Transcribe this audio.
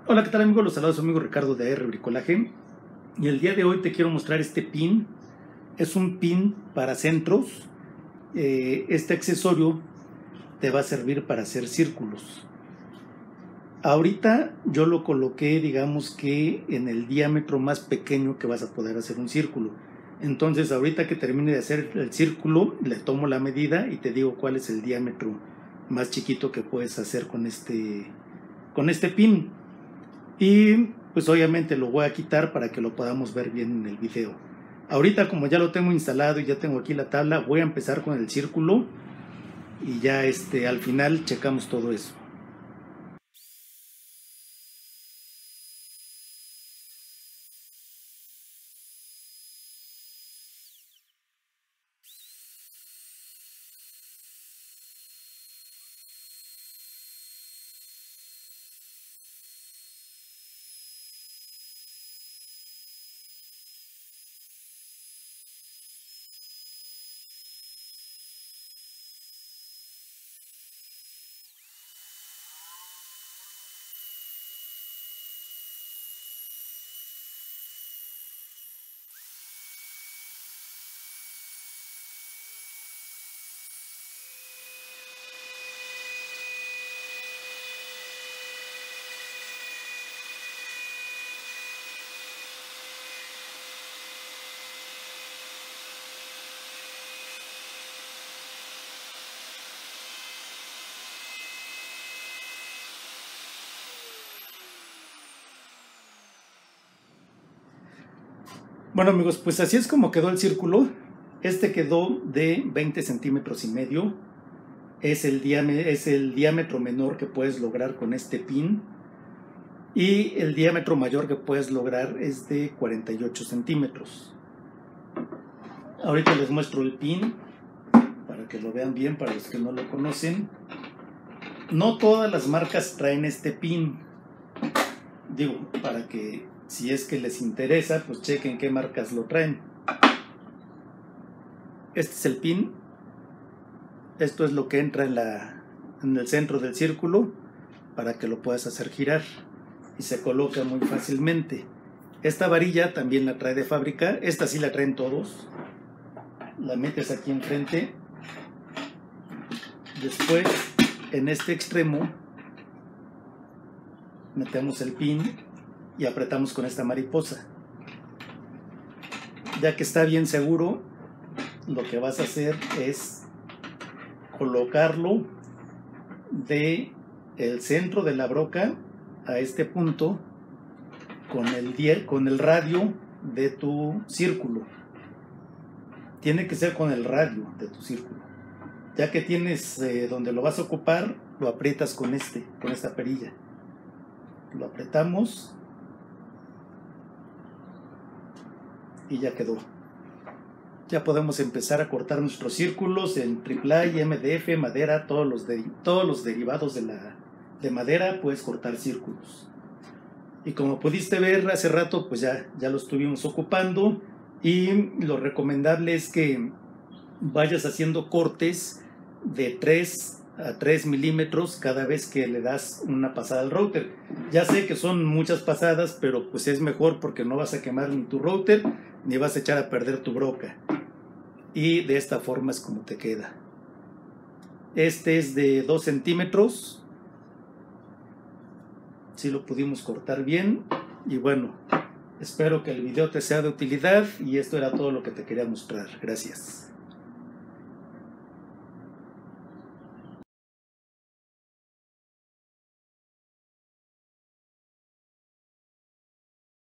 Hola, ¿qué tal amigos? Los saludos a su amigo Ricardo de AR Bricolaje. Y el día de hoy te quiero mostrar este pin. Es un pin para centros. Este accesorio te va a servir para hacer círculos. Ahorita yo lo coloqué, digamos que en el diámetro más pequeño que vas a poder hacer un círculo. Entonces ahorita que termine de hacer el círculo, le tomo la medida y te digo cuál es el diámetro más chiquito que puedes hacer con este pin. Y pues obviamente lo voy a quitar para que lo podamos ver bien en el video. Ahorita, como ya lo tengo instalado y ya tengo aquí la tabla, voy a empezar con el círculo y ya al final checamos todo eso. Bueno amigos, pues así es como quedó el círculo. Este quedó de 20 centímetros y medio. Es el diámetro menor que puedes lograr con este pin. Y el diámetro mayor que puedes lograr es de 48 centímetros. Ahorita les muestro el pin para que lo vean bien, para los que no lo conocen. No todas las marcas traen este pin. Digo, para que si es que les interesa, pues chequen qué marcas lo traen. Este es el pin. Esto es lo que entra en el centro del círculo para que lo puedas hacer girar y se coloca muy fácilmente. Esta varilla también la trae de fábrica. Esta sí la traen todos. La metes aquí enfrente. Después, en este extremo, metemos el pin y apretamos con esta mariposa. Ya que está bien seguro, lo que vas a hacer es colocarlo de el centro de la broca a este punto con el radio de tu círculo. Tiene que ser con el radio de tu círculo. Ya que tienes donde lo vas a ocupar, lo aprietas con esta perilla. Lo apretamos y ya quedó. Ya podemos empezar a cortar nuestros círculos en AAA, MDF, madera, todos los derivados de madera. Puedes cortar círculos. Y como pudiste ver hace rato, pues ya lo estuvimos ocupando. Y lo recomendable es que vayas haciendo cortes de 3 a 3 milímetros cada vez que le das una pasada al router. Ya sé que son muchas pasadas, pero pues es mejor porque no vas a quemar ni tu router ni vas a echar a perder tu broca. Y de esta forma es como te queda. Este es de 2 centímetros. Si lo pudimos cortar bien. Y bueno, espero que el video te sea de utilidad y esto era todo lo que te quería mostrar. Gracias.